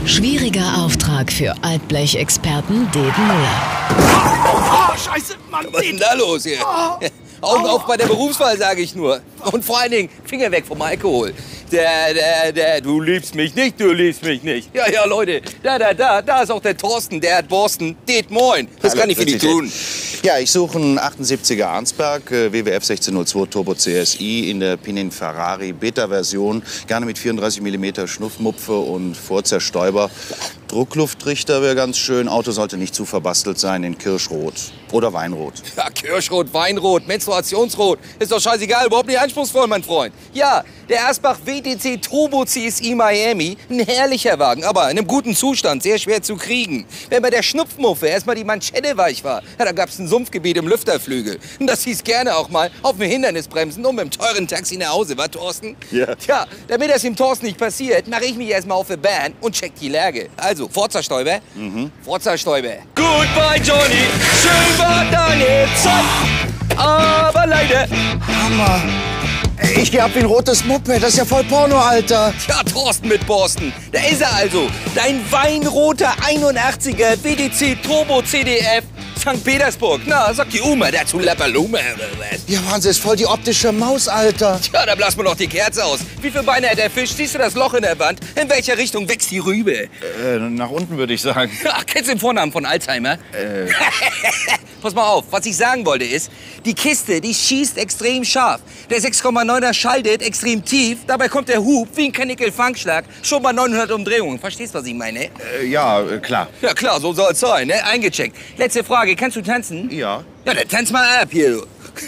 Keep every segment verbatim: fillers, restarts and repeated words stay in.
Schwieriger Auftrag für Altblechexperten Deden Müller. Oh, scheiße, Mann! Was ist denn da los hier? Oh. Augen auf bei der Berufswahl, sage ich nur. Und vor allen Dingen, Finger weg vom Alkohol. Der, der, der, du liebst mich nicht, du liebst mich nicht. Ja, ja, Leute, da, da, da, da ist auch der Thorsten, der hat Borsten. Det, moin. Was Hallo, kann ich für dich tun? Ja, ich suche einen achtundsiebziger Arnsberg, äh, W W F sechzehnhundertzwei Turbo C S I in der Pininfarina Beta-Version. Gerne mit vierunddreißig Millimeter Schnuffmupfe und Vorzerstäuber. Drucklufttrichter wäre ganz schön. Auto sollte nicht zu verbastelt sein in Kirschrot oder Weinrot. Ja, Kirschrot, Weinrot, Menstruationsrot. Ist doch scheißegal, überhaupt nicht anspruchsvoll, mein Freund. Ja, der Asbach W D C Turbo C S I Miami. Ein herrlicher Wagen, aber in einem guten Zustand, sehr schwer zu kriegen. Wenn bei der Schnupfmuffe erstmal die Manschette weich war, ja, da gab's ein Sumpfgebiet im Lüfterflügel. Und das hieß gerne auch mal auf dem Hindernisbremsen und mit dem teuren Taxi nach Hause, wa, Thorsten? Ja. Tja, damit das dem Thorsten nicht passiert, mache ich mich erstmal auf die Bahn und check die Lage. Also, Forza-Stäuber. Mhm. Forza-Stäuber. Goodbye, Johnny. Schön war deine Zeit. Aber leider. Hammer! Ich geh ab wie ein rotes Moped, das ist ja voll Porno, Alter. Tja, Thorsten mit Borsten. Da ist er also. Dein weinroter einundachtziger W D C Turbo C D F Sankt Petersburg. Na, sagt die Oma dazu Lappalume oder was? Ja, Wahnsinn, ist voll die optische Maus, Alter. Tja, da blasen wir doch die Kerze aus. Wie viele Beine hat der Fisch? Siehst du das Loch in der Wand? In welcher Richtung wächst die Rübe? Äh, nach unten würde ich sagen. Ach, kennst du den Vornamen von Alzheimer? Äh. Pass mal auf, was ich sagen wollte ist, die Kiste, die schießt extrem scharf. Der sechs Komma neuner schaltet extrem tief. Dabei kommt der Hub wie ein Karnickel-Funkschlag schon bei neunhundert Umdrehungen. Verstehst du, was ich meine? Äh, ja, äh, klar. Ja klar, so soll es sein, ne? Eingecheckt. Letzte Frage, kannst du tanzen? Ja. Ja, dann tanz mal ab hier, du.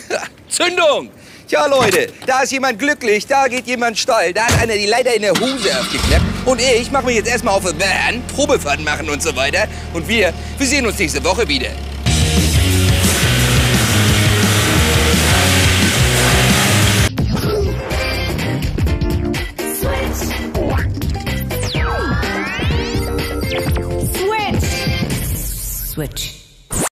Zündung! Tja, Leute, da ist jemand glücklich, da geht jemand steil. Da hat einer die Leiter in der Hose aufgeklappt. Und ich mach mich jetzt erstmal auf eine Bahn, Probefahrten machen und so weiter. Und wir, wir sehen uns nächste Woche wieder. Switch.